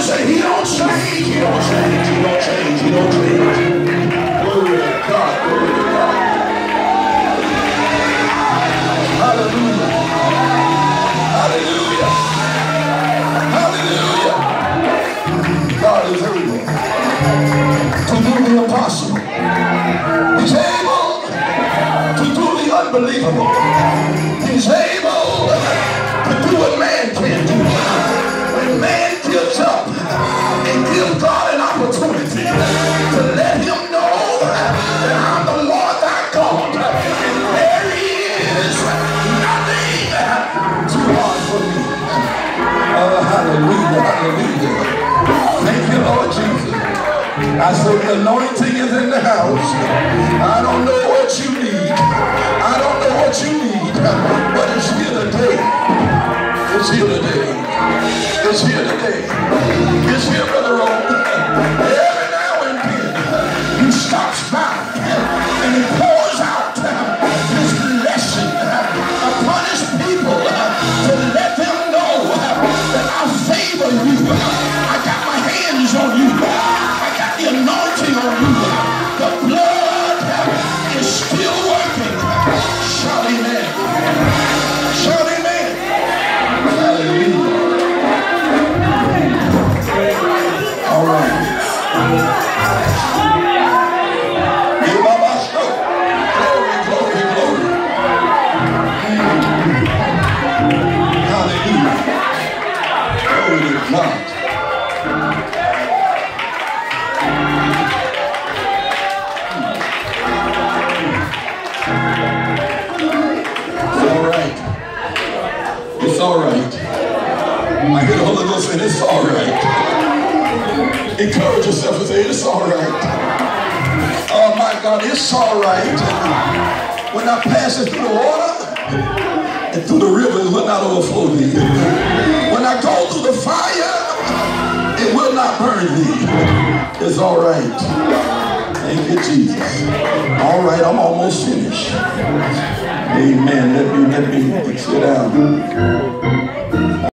say he don't change, he don't change, he don't change, he don't change. Glory to God, glory to God. Hallelujah. Hallelujah. Hallelujah. God is able to do the impossible. He's able to do the unbelievable. He's able to do what man can't do. When man gives up and gives God an opportunity to let him know that I'm the Lord thy God, and there is nothing too hard for me. Hallelujah, hallelujah. Thank you, Lord Jesus. I said the anointing is in the house. I don't know what you need. I don't know what you need, but it's here today. It's here today. It's here today. It's here, Brother Rowe. Every now and then, he stops by and he pours out his blessing upon his people to let them know that I favor you. I got my hands on you. I got the anointing on you. The blood is still working. Shout amen. Shout amen. Hallelujah. All right. Glory, glory, glory. Hallelujah. Glory to God. It's all right. I hear the Holy Ghost saying it's all right. Encourage yourself and say it's all right. Oh my God, it's all right. When I pass it through the water and through the river, it will not overflow thee. When I go through the fire, it will not burn thee. It's all right. Thank you, Jesus. All right, I'm almost finished. Amen. Let me sit down.